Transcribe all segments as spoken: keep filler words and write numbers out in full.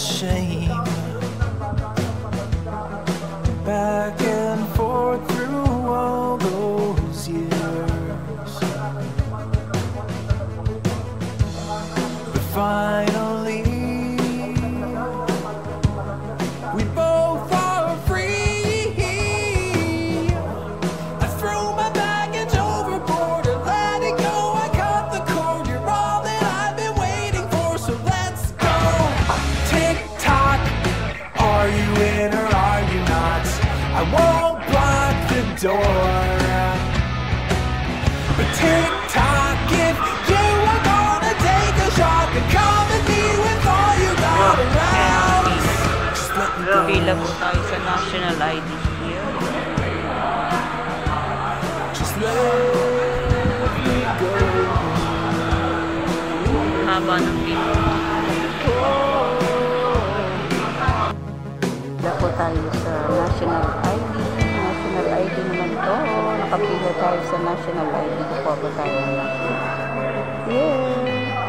shame. Back and forth through all those years, but finally we both are free. I threw my baggage overboard and let it go. I cut the cord. You're all that I've been waiting for, so let's go. Tick tock, are you in or are you not? I won't block the door, but tick tock, if you are gonna take a shot, then come at me with all you got around. Just let me go. Pila po tayo sa national I D here. Just let me go. Haba ng pila. Pila po tayo sa national I D. National I D naman to. Nakapila tayo sa national I D. Kukuha po tayo ng national. Yeah!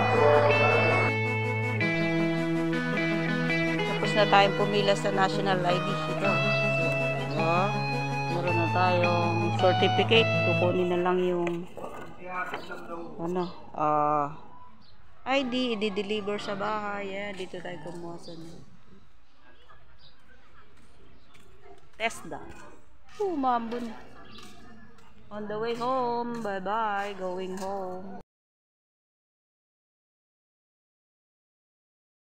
Tapos na tayong pumila sa national I D. Ito. So, meron na tayong certificate. Kukunin na lang yung ano, ah, uh, I D. I-deliver sa bahay. Yeah, dito tayo kumuha sa TESDA. Oh, mambun. On the way home. Bye-bye. Going home.